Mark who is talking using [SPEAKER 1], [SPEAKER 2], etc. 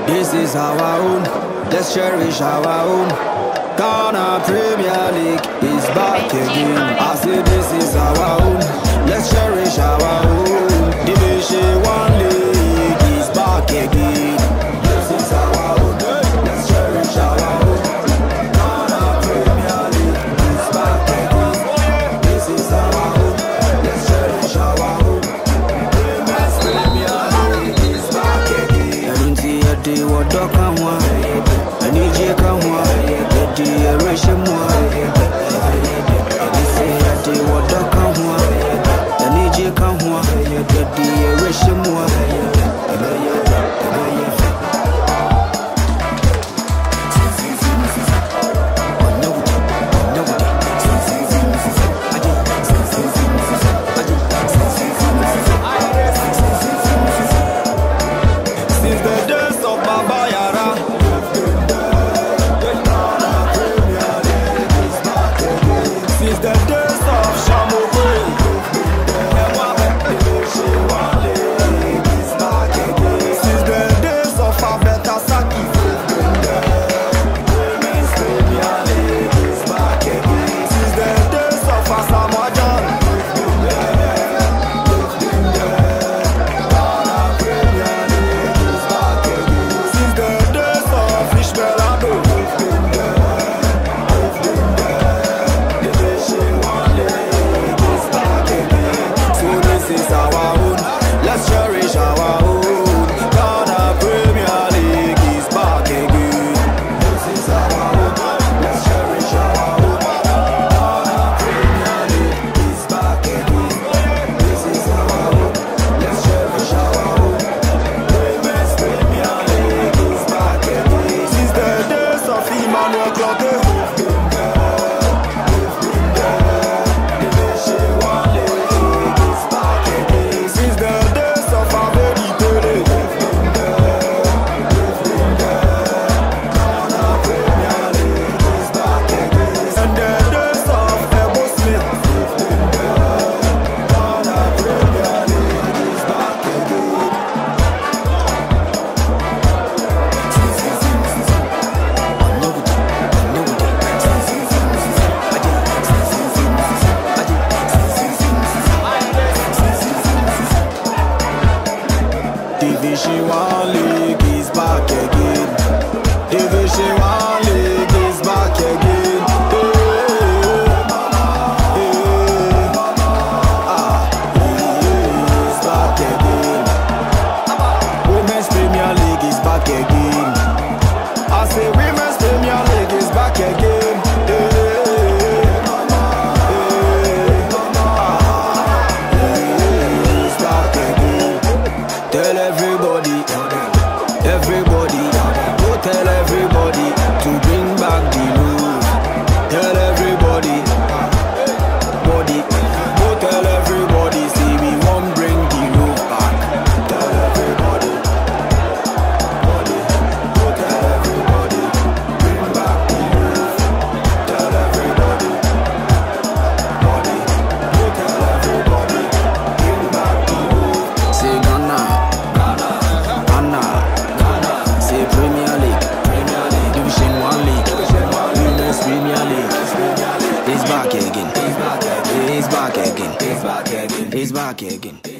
[SPEAKER 1] This is our own, let's cherish our own. Ghana Premier League is back again. I say this is our own, let's cherish our own. Division 1 League is back again. This is our own, let's cherish our own. Ghana Premier League is back again. This is our own, let's cherish our own. Women's Premier League is back again. I don't see a day what dog can want. I need you come on. The rush more. I say I do what dog can want. I need you come on. The rush more. Division 1 League is back again. Division 1 League is back again. It's back again. Women's Premier League is back again. I say Women's Premier League is back again. Tell everybody, go tell everybody to bring back the love. Tell everybody, go tell everybody, see we won't bring the love back. Tell everybody, go tell everybody, bring back the love. Tell everybody, go tell everybody, bring back the love. Say say Premier League, Division 1 League, Women's Premier League. It's back again. It's back again. It's back again.